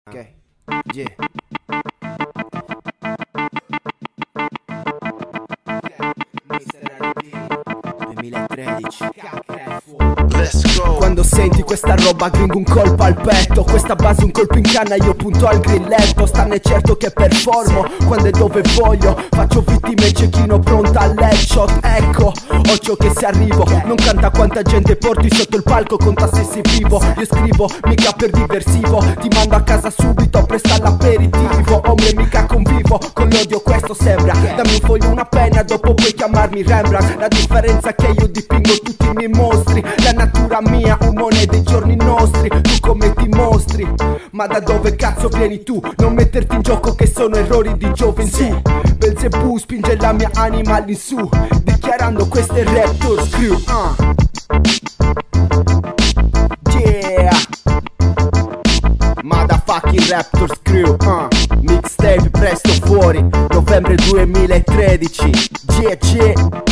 Ok, yeah. 2013. Let's go. Quando senti questa roba gringo un colpo al petto, questa base un colpo in canna, io punto al grilletto. Stanne certo che performo quando e dove voglio, faccio vittime cecchino pronta all'headshot. Ecco, occhio che se arrivo, non canta quanta gente porti sotto il palco, conta se sei vivo. Io scrivo mica per diversivo, ti mando a casa subito, presta l'aperitivo. Ombre mica convivo con l'odio, questo sembra. Dammi un foglio, una penna, dopo puoi chiamarmi Rembrandt. La differenza è che io dipingo tutti i miei mostri, la natura mia, umone dei giorni nostri. Tu come ti mostri? Ma da dove cazzo vieni tu? Non metterti in gioco che sono errori di gioventù. Belzebù spinge la mia anima all'insù, dichiarando queste Raptors Crew. Yeah, motherfucking Raptors Crew. Mixtape presto fuori, novembre 2013. Yeah, yeah.